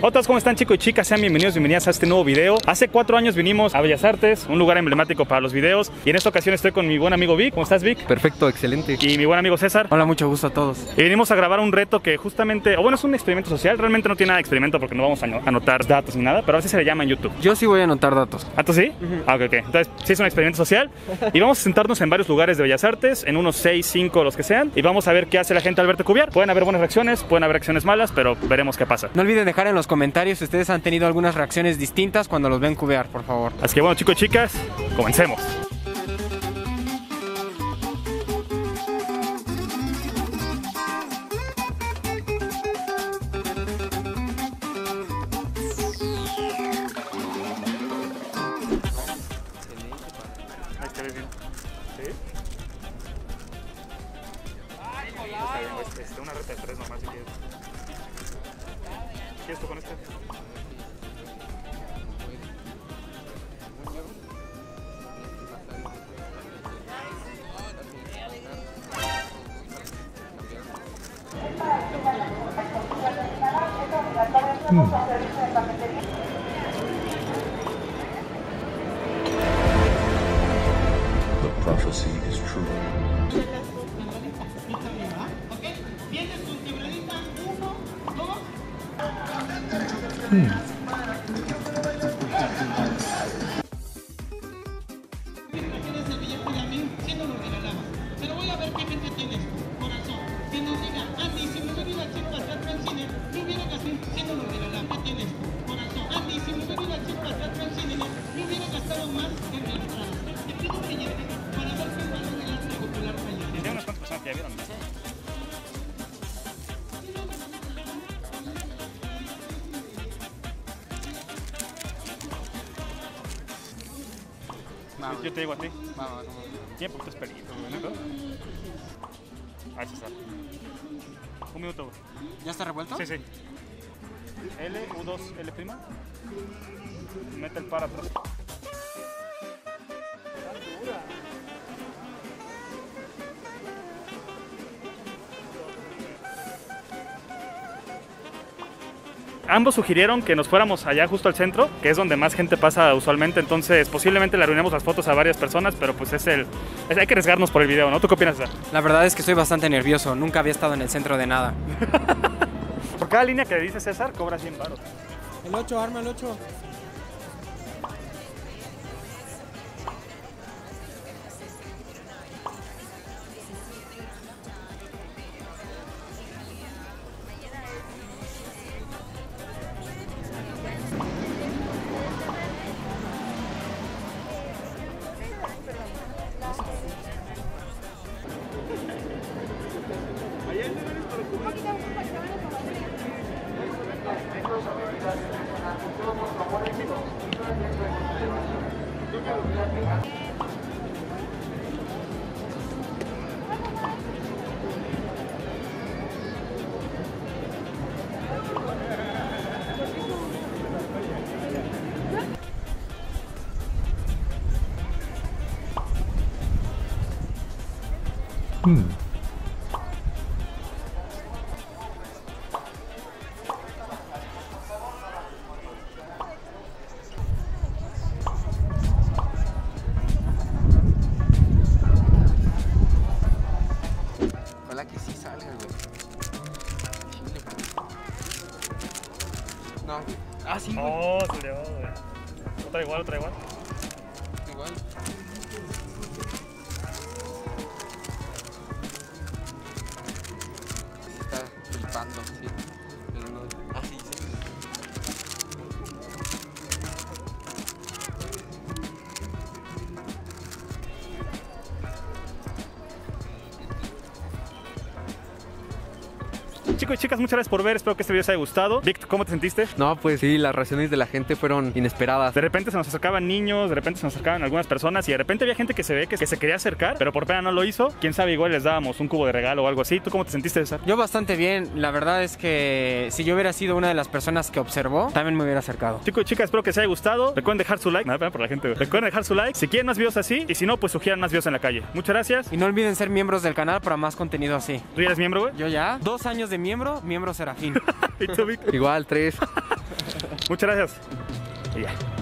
Otros, ¿cómo están, chicos y chicas? Sean bienvenidos, bienvenidas a este nuevo video. Hace 4 años vinimos a Bellas Artes, un lugar emblemático para los videos. Y en esta ocasión estoy con mi buen amigo Vic. ¿Cómo estás, Vic? Perfecto, excelente. Y mi buen amigo César. Hola, mucho gusto a todos. Y venimos a grabar un reto que justamente, o bueno, es un experimento social. Realmente no tiene nada de experimento porque no vamos a anotar datos ni nada, pero así se le llama en YouTube. Yo sí voy a anotar datos. ¿Ah, tú sí? Ah, ok. Entonces, sí es un experimento social. Y vamos a sentarnos en varios lugares de Bellas Artes, en unos 6, 5, los que sean. Y vamos a ver qué hace la gente al verte cubiar. Pueden haber buenas reacciones, pueden haber reacciones malas, pero veremos qué pasa. No olviden dejar en los comentarios si ustedes han tenido algunas reacciones distintas cuando los ven cubear, por favor. Así que bueno, chicos y chicas, comencemos. Una reta de 3 nomás si quieres. ¿Quieres tú con este? The prophecy is true. Pero voy a ver qué gente tienes, corazón. Si nos diga, Andy, si me hubiera ido al circo al teatro al cine, me hubiera gastado, siendo lo regalado. ¿Qué tienes, corazón? Andy, si me hubiera ido al circo al teatro al cine, me hubiera gastado más en mi entrada. Te pido que llegues para ver qué valor el arte popular falla. Y hay unas cuantas personas que ya vieron. Yo te digo a ti. Tiempo, tú es pelito, güey, ¿no? Ahí está. 1 minuto, güey. ¿Ya está revuelto? Sí, sí. L, U2, L'. Mete el par atrás. Ambos sugirieron que nos fuéramos allá justo al centro, que es donde más gente pasa usualmente, entonces posiblemente le arruinemos las fotos a varias personas, pero pues hay que arriesgarnos por el video, ¿no? ¿Tú qué opinas, César? La verdad es que estoy bastante nervioso, nunca había estado en el centro de nada. Por cada línea que dice César, cobra 100 baros. El 8, arma el 8. Ojalá que sí salga, güey. No. Ah, sí, güey. Oh, se le va, güey. Otra igual, otra igual. Igual. Se está flipando, sí. Pero no. Ah, sí, sí. Chicos y chicas, muchas gracias por ver, espero que este video les haya gustado. Vic, ¿cómo te sentiste? No, pues sí, las reacciones de la gente fueron inesperadas. De repente se nos acercaban niños, de repente se nos acercaban algunas personas y de repente había gente que se ve que se quería acercar, pero por pena no lo hizo. Quién sabe, igual les dábamos un cubo de regalo o algo así. ¿Tú cómo te sentiste, César? Yo bastante bien, la verdad es que si yo hubiera sido una de las personas que observó, también me hubiera acercado. Chicos y chicas, espero que les haya gustado. Recuerden dejar su like. Nada, por la gente. Recuerden dejar su like si quieren más videos así y si no, pues sugieran más videos en la calle. Muchas gracias. Y no olviden ser miembros del canal para más contenido así. ¿Tú ya eres miembro, güey? Yo ya, 2 años de miembro Serafín. ¿Y tú, Vic? Igual, 3. Muchas gracias. Y ya.